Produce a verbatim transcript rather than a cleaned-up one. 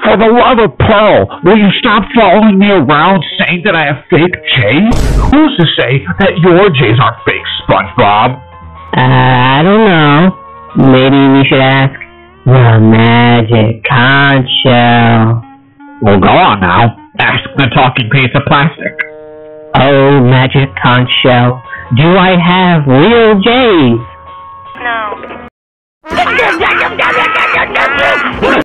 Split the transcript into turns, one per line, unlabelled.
For the love of Pearl, will you stop following me around saying that I have fake J's? Who's to say that your J's aren't fake, SpongeBob?
Uh, I don't know. Maybe we should ask the magic conch shell.
Well, go on now. Ask the talking piece of plastic.
Oh, magic conch shell, do I have real J's?
No.